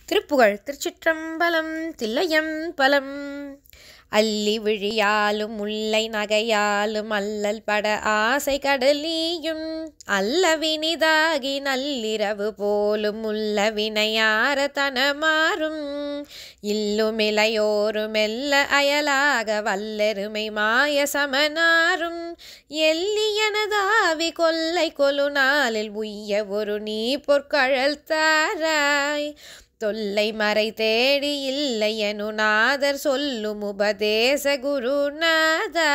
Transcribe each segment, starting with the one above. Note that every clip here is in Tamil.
திருப்புகழ் திருச்சிற்றம்பலம் தில்லையம் பலம். அல்லி விழியாலும் முல்லை நகையாலும் அல்லல் பட ஆசை கடலியும் அல்லவினிதாகி நள்ளிரவு போலும் உள்ள வினையார தனமாறும் இல்லுமிளையோரு மெல்ல அயலாக வல்லெருமை மாய சமனாரும் எல்லியனதாவி கொல்லை கொலு நாளில் உய்ய ஒரு நீ பொற்கழல் தாராய் தொல்லை மறை தேடி இல்லையனு நாதர் சொல்லும் உபதேச குருநாதா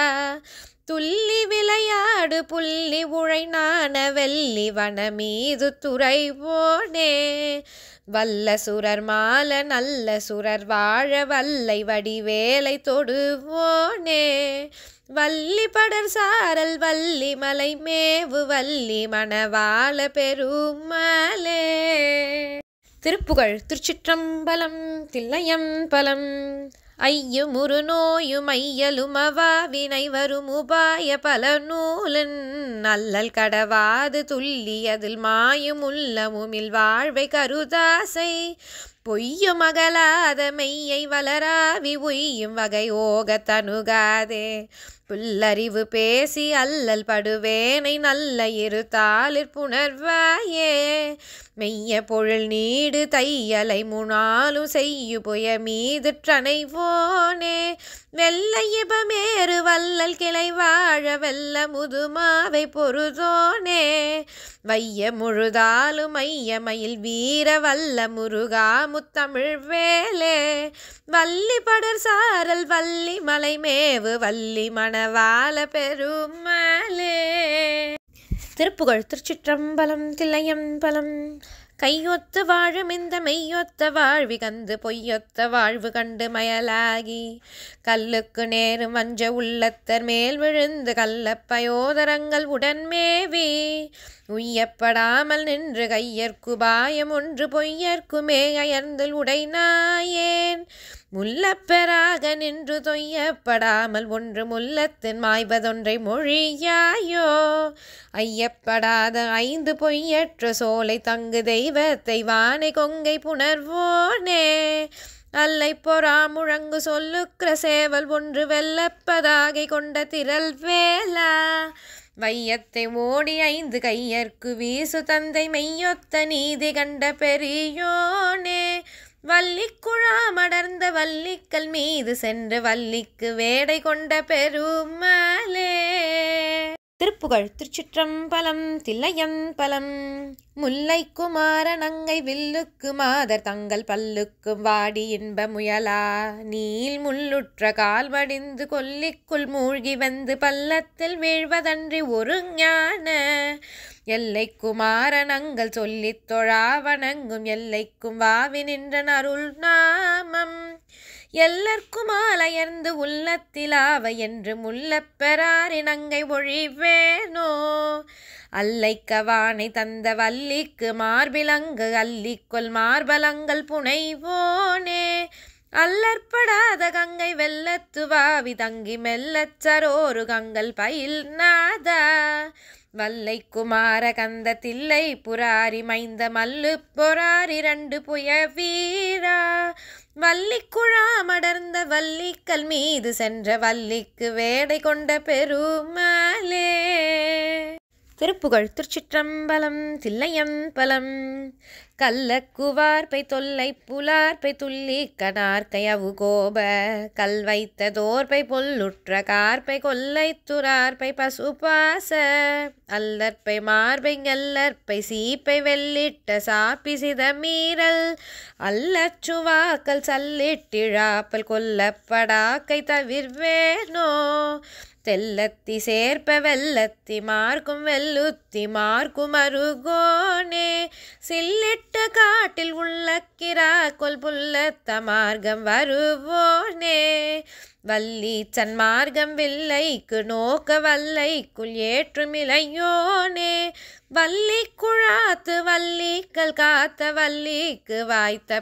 துள்ளி விளையாடு புள்ளி உழை நாண வெள்ளி வன மீது துறைவோனே வல்ல சுரர் மால நல்ல சுரர் வாழ வல்லை வடிவேலை தொடுவோனே வள்ளி படர் சாரல் வள்ளி மலை மேவு வள்ளி மணவாள பெருமாளே. திருப்புகழ் திருச்சிற்றம்பலம் தில்லையம் பலம். ஐயுமுறு நோயும் ஐயலுமவா வினை வரும் உபாய பல நூலன் அல்லல் கடவாது துல்லியதில் மாயும் உள்ளமுமில் வாழ்வை கருதாசை பொய்யும் அகலாத மெய்யை வளராவி உய்யும் வகை ஓக தனுகாதே புல்லறிவு பேசி அல்லல் படுவேனை நல்ல இரு தாளிற் புணர்வாயே மெய்ய பொருள் நீடு தையலை முனாலும் செய்யு புய மீது ற்றனைவோனே வெள்ளையிபமேறு வல்லல் கிளை வாழ வெல்ல முதுமாவை பொருதோனே வைய முழுதாலும் மையமயில் வீர வல்ல முருகா முத்தமிழ் வேலே வள்ளி படர் சாரல் வள்ளி மலை மேவு வள்ளி மணவாள பெருமாளே. திருப்புகழ் திருச்சிற்றம்பலம் தில்லையம் பலம். கையொத்து வாழும் இந்த மெய்யொத்த வாழ்வி கந்து பொய்யொத்த வாழ்வு கண்டு மயலாகி கல்லுக்கு நேரும் வஞ்ச உள்ளத்தர் மேல் விழுந்து கள்ளப்பயோதரங்கள் உடன்மேவி உய்யப்படாமல் நின்று கையற்கு பாயம் ஒன்று பொய்யற்குமே அயர்ந்தல் உடைநாயேன் முல்லப்பெறாக நின்று தொய்யப்படாமல் ஒன்று முல்லத்தின் மாய்வதொன்றை மொழியாயோ ஐயப்படாத ஐந்து பொய்யற்ற சோலை தங்கு தெய்வத்தை வானை கொங்கை புணர்வோனே அல்லை பொறா முழங்கு சொல்லுக்கிற சேவல் ஒன்று வெல்லப்பதாகை கொண்ட திரள் வேலா வையத்தை ஓடி ஐந்து கையற்கு வீசு தந்தை மெய்யொத்த நீதி கண்ட பெரியோனே வள்ளிக்குழாமடர்ந்த வள்ளிக்கல் மீது சென்று வள்ளிக்கு வேடை கொண்ட பெருமாளே. திருப்புகழ் திருச்சிற்றம்பலம் தில்லையம் பலம். முல்லை குமார நங்கை வில்லுக்கு மாதர் தங்கள் பல்லுக்கு வாடி இன்ப முயலா நீல் முள்ளுற்ற கால் வடிந்து கொல்லிக்குள் மூழ்கி வந்து பள்ளத்தில் வீழ்வதன்றி ஒரு ஞான எல்லை குமாரனங்கள் சொல்லித் தொழா வணங்கும் எல்லைக்கும் வாவி நின்ற அருள் நாமம் எல்லர்க்கும் ஆலயர்ந்து உள்ளத்திலாவ என்று முல்லப்பெறாரி நங்கை ஒழிவேனோ அல்லைக்கவானை தந்த வள்ளிக்கு மார்பிலங்கு அல்லிக்கொல் மார்பலங்கள் புனைவோனே அல்லற்படாத கங்கை வெள்ளத்து வாவி தங்கி மெல்லச் சரோரு கங்கல் பயில் நாதா வல்லை குமார கந்த தில்லை புராரி மைந்த மல்லு பொறாரி இரண்டு புய வீரா வள்ளிக்குழாமடர்ந்த வள்ளிக்கல் மீது சென்ற வள்ளிக்கு வேடை கொண்ட பெருமாளே. திருப்புகழ் திருச்சிற்றம்பலம் தில்லையம் பலம். கள்ளக்குவார்பை தொல்லை புலார்பை துள்ளி கனார்கை அவு கோப கல் வைத்த தோர்பை பொல்லுற்ற கார்பை கொல்லை துரார்பை பசுபாச அல்லற்பை மார்பை எல்லற்பை சீப்பை வெள்ளிட்ட சாப்பி சிதமீரல் அல்லச்சுவாக்கல் சல்லிட்டிழாப்பல் கொல்லப்படாக்கை தவிர்வேனோ தெல்லத்தி சேர்ப்ப வெல்லத்தி மார்க்கும் வெல்லுத்தி மார்க்கும் அருகோனே சில்லிட்ட காட்டில் உள்ள கிராக்கொல் புல்லத்த மார்க்கம் வருவோனே வள்ளி சன்மார்க்கம் வில்லைக்கு நோக்க வல்லைக்குள் ஏற்றுமிலையோனே வள்ளி குழாத்து வள்ளிக்கல் காத்த வள்ளிக்கு வாய்த்த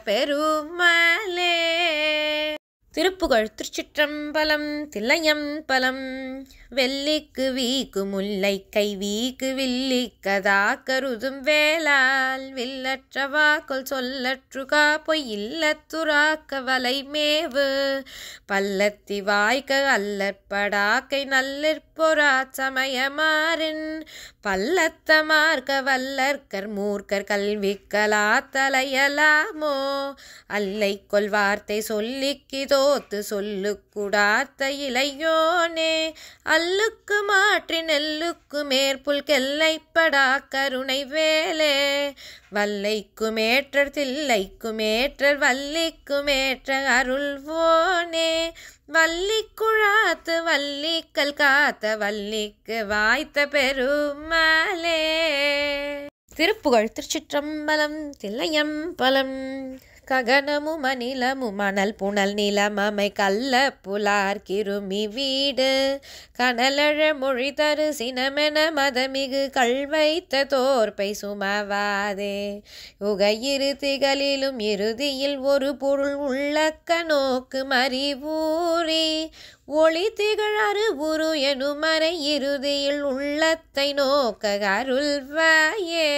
பெருமாளே. திருப்புகழ் திருச்சிற்றம்பலம் தில்லையம் பலம். வெள்ளிக்கு வீக்கு முல்லை கை வீக்கு வில்லிக்கதா கருதும் வேளால் வில்லற்ற வாக்குள் சொல்லற்றுகா பொய் இல்லத்துராக்க வலை மேவு பல்லத்தி வாய்க்க அல்லற்படாக்கை நல்லிற்பொரா சமயமாறின் பல்லத்த மார்க்க வல்லற்கர் மூர்க்கர் கல்விக்கலா தலையலாமோ அல்லை கொள்வார்த்தை சொல்லிக்கு தோத்து சொல்லுக்குடாத்த இளையோனே அல்லுக்கு மாற்றி நெல்லுக்கு மேற்புல் கெல்லைப்படா கருணை வேலே வல்லைக்குமேற்றர் தில்லைக்குமேற்றர் வல்லிக்குமேற்ற அருள்வோனே வல்லிக்குழாத்து வல்லிக்கல் காத்த வல்லிக்கு வாய்த்த பெருமாளே. திருப்புகழ். திருச்சிற்றம்பலம். தில்லையம்பலம். ககனமு மணிலமு மணல் புனல் நிலமமை கல்ல புலார் கிருமி வீடு கனலழ மொழி தரு சினமென மதமிகு கள்வைத்த தோற்பை சுமவாதே உகையிரு திகளிலும் இறுதியில் ஒரு பொருள் உள்ளக்க நோக்கு மறிவூரி ஒளி திகழ் அருவுரு எனுமறை இறுதியில் உள்ளத்தை நோக்க அருள்வாயே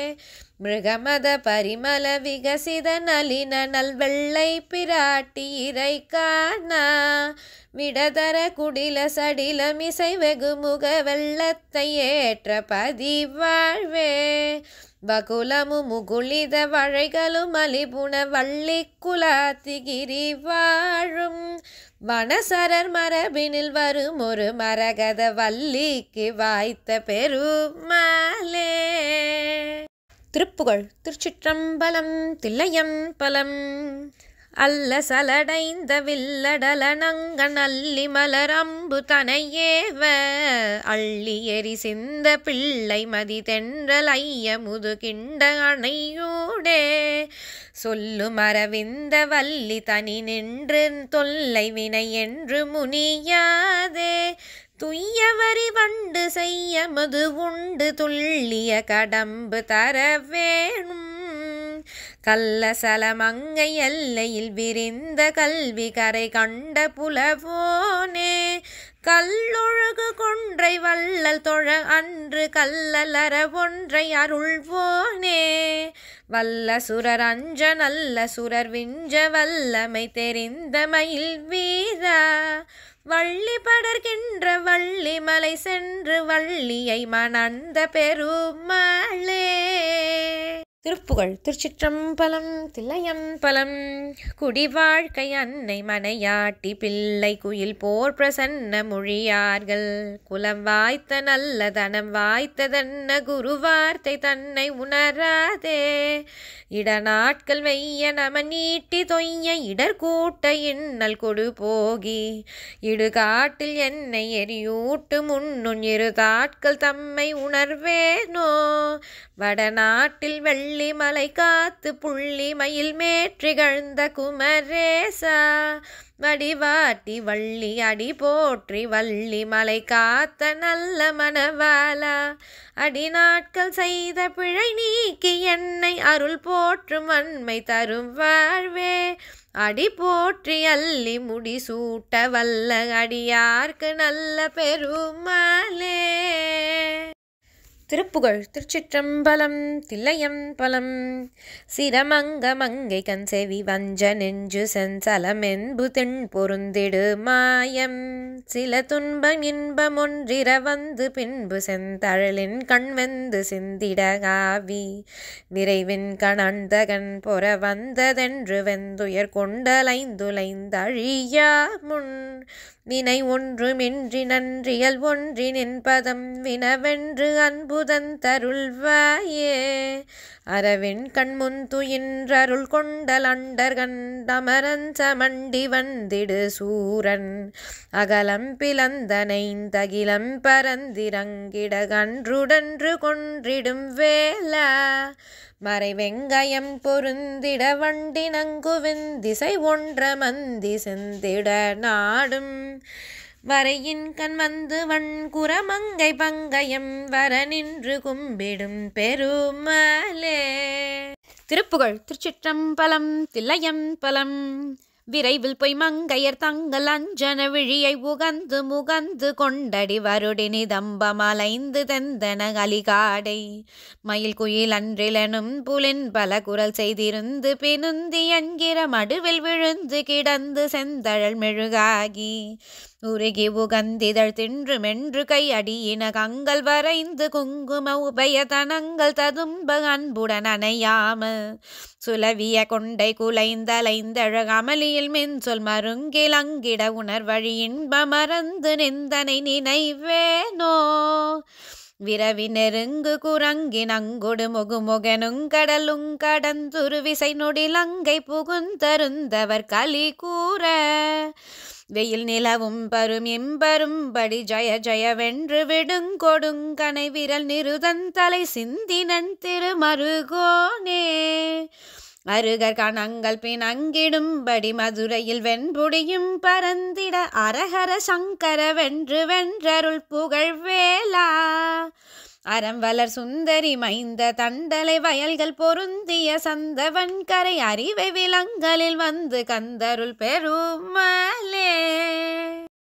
மிருகமத பரிமள விகசித நளின நல்வெள்ளை பிராட்டி இறை காணா விடதர குடில சடில மிசை வெகுமுக வெள்ளத்தை ஏற்ற பதிவாழ்வே வகுலமு முகுளித வழைகளும் அலிபுண வள்ளி குலாத்திகிரி வாழும் வனசரர் மரபினில் வரும் ஒரு மரகத வள்ளிக்கு வாய்த்த பெருமாளே. திருப்புகழ். திருச்சிற்றம்பலம். தில்லையம்பலம். அல்ல சலடைந்த வில்லடல நங்கன் அல்லி மலரம்பு தனையேவ அள்ளி எரி சிந்த பிள்ளை மதி தென்றல் ஐய முதுகிண்ட அணையூடே சொல்லு மரவிந்த வள்ளி தனி நின்று தொல்லை வினை என்று முனியாதே துய்யவரி வண்டு செய்ய மது உண்டு துள்ளிய கடம்பு தர வேணும் கள்ளசலமங்கை எல்லையில் விரிந்த கல்வி கரை கண்ட புலவோனே கல்லொழுகு கொன்றை வள்ளல் தொழ அன்று கல்லலர ஒன்றை அருள்வோனே வல்ல சுரர் அஞ்ச நல்ல சுரர் விஞ்ச வல்லமை தெரிந்த மயில் வீரா வள்ளி படர்கின்ற வள்ளி மலை சென்று வள்ளியை மணந்த பெருமாளே. திருப்புகழ். திருச்சிற்றம்பலம். தில்லையம்பலம். குடிவாழ்க்கை அன்னை மனையாட்டி பிள்ளை குயில் போர் பிரசன்ன மொழியார்கள் குலம் வாய்த்த நல்ல தனம் வாய்த்ததன்ன குருவார்த்தை தன்னை உணராதே இடநாட்கள் வெய்ய நம நீட்டி தொய்ய இடர்கூட்ட இன்னல் கொடு போகி இடுகாட்டில் என்னை எரியூட்டு முன்னுன் இரு தாட்கள் தம்மை உணர்வேனோ வடநாட்டில் வெள்ளி மலை காத்து புள்ளி மயில் மேற்றிகழ்ந்த குமரேசா வடிவாட்டி வள்ளி அடி போற்றி வள்ளி மலை காத்த நல்ல மணவாளா அடிநாட்கள் செய்த பிழை நீக்கி என்னை அருள் போற்றும் வன்மை தரும் வாழ்வே அடி போற்றி அள்ளி முடி சூட்ட வல்ல அடியார்க்கு நல்ல பெருமாளே. திருப்புகழ். திருச்சிற்றம்பலம். தில்லையம்பலம். சிரமங்க மங்கை கண்செவி வஞ்ச நெஞ்சு செஞ்சலம் என்பு தென் பொருந்திடு மாயம் சில துன்பம் இன்பம் ஒன்றிர வந்து பின்பு செந்தழலின் கண்வெந்து சிந்திடகாவி விரைவின் கணந்தகன் பொற வந்ததென்று வெந்துயர் கொண்டலைந்துலைந்தழியா முன் வினை ஒன்றுமின்றி நன்றியல் ஒன்றி நின்பதம் வினவென்று அன்புதன் தருள்வாயே அரவின் கண்முன் துயின்றருள் கொண்டல் அண்டர் கண்டமரஞ்ச மண்டி வந்திடு சூரன் அகலம் பிளந்தனைந்தகிலம் பரந்திரங்கிட கன்றுடன்று கொன்றிடும் வேளா மறை வெங்காயம் பொருந்திட வண்டி நங்குவின் திசை ஒன்ற மந்தி செந்திட நாடும் வரையின் கண் வந்து வன்குரமங்கை பங்கயம் வர நின்று கும்பிடும் பெருமாளே. திருப்புகழ். திருச்சிற்றம்பலம். தில்லையம்பலம். விரைவில் போய் மங்கையர் தங்கள் அஞ்சன விழியை உகந்து முகந்து கொண்டடி வருடி நிதம்பமலைந்து தெந்தன அலிகாடை மயில் குயில் அன்றிலெனும் புலின் பல குரல் செய்திருந்து பினுந்தி என்கிற மடுவில் விழுந்து கிடந்து செந்தழல் மெழுகாகி உருகி உகந்திதழ் தின்று மென்று கையடியின கங்கள் வரைந்து குங்கும உபய தனங்கள் ததும்ப அன்புடன் அணையாம சுலவிய கொண்டை குலைந்தலைந்தழக அமளியில் மின்சொல் மருங்கில் அங்கிட உணர்வழி இன்ப மறந்து நிந்தனை நினைவேனோ விரவி நெருங்கு குரங்கின் அங்கொடு முகுமுகனுங்கடலுங் கடந்துரு விசை நொடிலங்கை புகுந்தருந்தவர் களி கூற வெயில் நிலவும் பரும் இம்பரும்படி ஜய ஜயவென்று விடுங்கொடுங்கனை விரல் நிருதன் தலை சிந்தினன் திருமருகோனே அருகர் கணங்கள் பிணங்கிடும்படி மதுரையில் வெண்புடியும் பரந்திட அரஹர சங்கர வென்று வென்றருள் புகழ்வேலா அறம் வளர் சுந்தரி மைந்த தண்டலை வயல்கள் பொருந்திய சந்தவன் கரை அறிவை விலங்கலில் வந்து கந்தருள் பெருமலே.